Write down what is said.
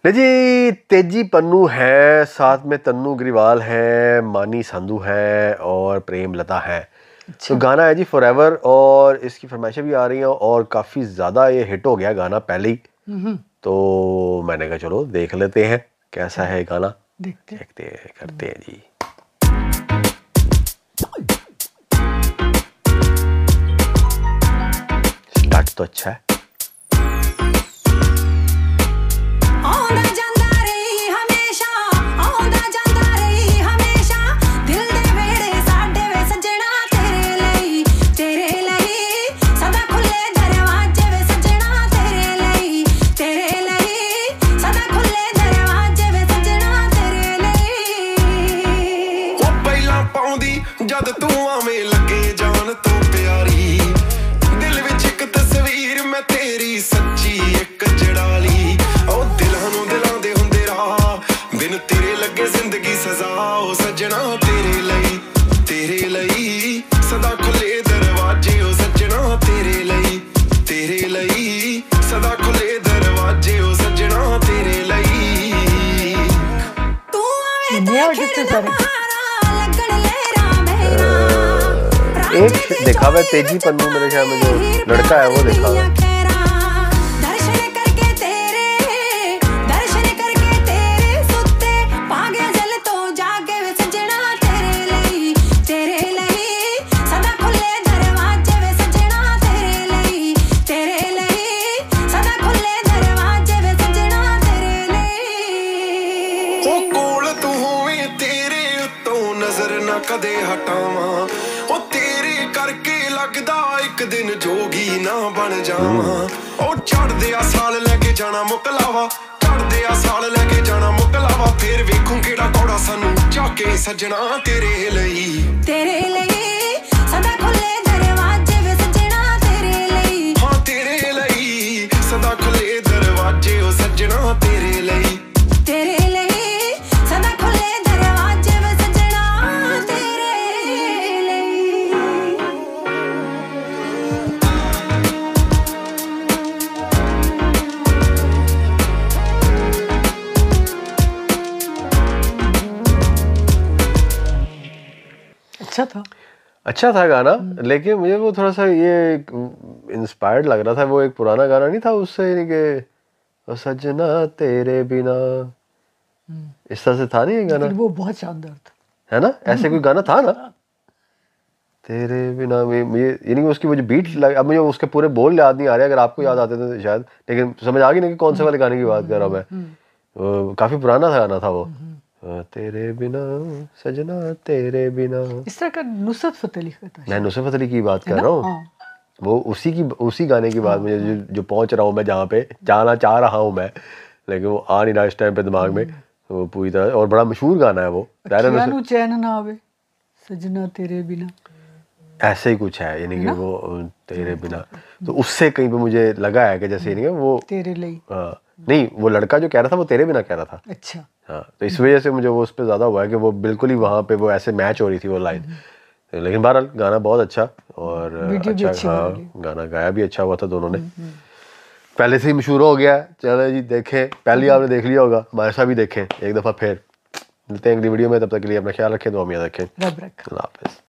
नहीं जी, तेजी पन्नू है, साथ में तन्नू ग्रिवाल है, मानी संधू है और प्रेम लता है। तो गाना है जी फॉरएवर और इसकी फरमाइशें भी आ रही हैं और काफ़ी ज़्यादा ये हिट हो गया गाना पहले ही। तो मैंने कहा चलो देख लेते हैं कैसा है गाना, देखते हैं, करते हैं जी। स्टार्ट तो अच्छा है। जद तू आवें लगे जान तू प्यारी, दिल विच एक तस्वीर मैं तेरी सच्ची एक जड़ाली। ओ दिलां नूं दिलां दे हुंदे राह, बिन तेरे लगे जिंदगी सजा। ओ सजना तेरे लई सदा खुले दरवाजे। ओ सजना तेरे लई सदा खुले दरवाजे। ओ सजना तेरे लई तू आवें एक देखा हुआ तेजी पन्नू, मेरे ख्याल में जो लड़का है वो देखा हुआ। नजर ना कदे हटावा, ओ तेरे करके लगदा एक दिन जोगी ना बन जावा। ओ चढ़दे आ साल लेके जाना मुकलावा, चढ़दे आ साल लेके जाना मुकलावा। फिर वेखूं केड़ा कौड़ा सानू चाके सजना तेरे लई सदा खुले दरवाजे। वे सजना तेरे लई, हां तेरे लई सदा खुले दरवाजे। ओ सजना तेरे लई सदा खुले दरवाजे। वे सजना तेरे लई। अच्छा था गाना, लेकिन मुझे वो थोड़ा सा ये इंस्पायर्ड लग रहा था। वो एक पुराना गाना नहीं था उससे, यानी कि सजना तेरे बिना, इस तरह से था नहीं ये गाना? वो बहुत शानदार था, है ना? ऐसे कोई गाना था ना, तेरे बिना में, यानी कि उसकी वो जो बीट अब मुझे उसके पूरे बोल याद नहीं आ रहे, अगर आपको याद आते थे शायद, लेकिन समझ आ गई ना कि कौन से वाले गाने की बात कर रहा हूँ मैं। काफी पुराना था गाना था वो, तेरे बिना सजना तेरे बिना। इस तरह का नुसरत फतेह अली का था। मैं नुसरत फतेह अली की बात कर रहा हूँ, वो उसी गाने की बात मुझे जो पहुंच रहा हूँ मैं, जहाँ पे जाना चाह रहा हूँ मैं, लेकिन वो आ नहीं रहा इस टाइम पे दिमाग में। वो पूरी तरह, और बड़ा मशहूर गाना है वो, चैन ना आवे सजना तेरे बिना, ऐसे ही कुछ है, यानी कि वो तेरे बिना। तो उससे कहीं पे मुझे लगा है कि जैसे यानी कि वो तेरे लिए, नहीं वो लड़का जो कह रहा था वो तेरे बिना कह रहा था। अच्छा, हाँ, तो इस वजह से मुझे वो उस पर ज़्यादा हुआ है कि वो बिल्कुल ही वहाँ पे वो ऐसे मैच हो रही थी वो लाइन। लेकिन बहरहाल गाना बहुत अच्छा, और अच्छा, हाँ गाना गाया भी अच्छा हुआ था दोनों ने, पहले से ही मशहूर हो गया। चलो जी देखें, पहले आपने देख लिया होगा, हमारे साथ भी देखें एक दफ़ा। फिर मिलते हैं अगली वीडियो में, तब तक के लिए अपना ख्याल रखें, दुआ में रखें। अल्लाह हाफ़िज़।